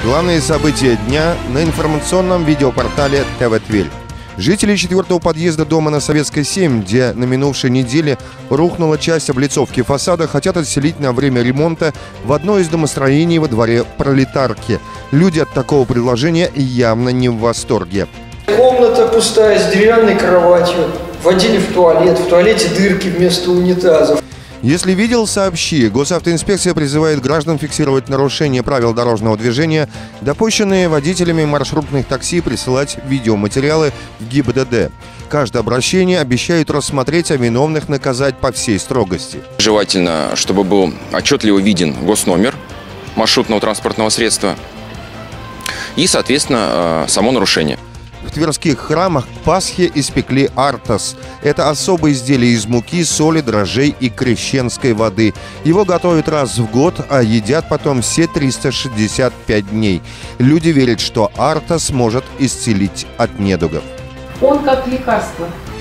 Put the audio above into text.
Главные события дня на информационном видеопортале ТВ Тверь. Жители 4-го подъезда дома на Советской 7, где на минувшей неделе рухнула часть облицовки фасада, хотят отселить на время ремонта в одно из домостроений во дворе Пролетарки. Люди от такого предложения явно не в восторге. Комната пустая, с деревянной кроватью. Водили в туалете дырки вместо унитазов. Если видел, сообщи. Госавтоинспекция призывает граждан фиксировать нарушения правил дорожного движения, допущенные водителями маршрутных такси, присылать видеоматериалы в ГИБДД. Каждое обращение обещают рассмотреть, а виновных наказать по всей строгости. Желательно, чтобы был отчетливо виден госномер маршрутного транспортного средства и, соответственно, само нарушение. В тверских храмах к Пасхе испекли артос. Это особое изделие из муки, соли, дрожжей и крещенской воды. Его готовят раз в год, а едят потом все 365 дней. Люди верят, что артос может исцелить от недугов. Он как лекарство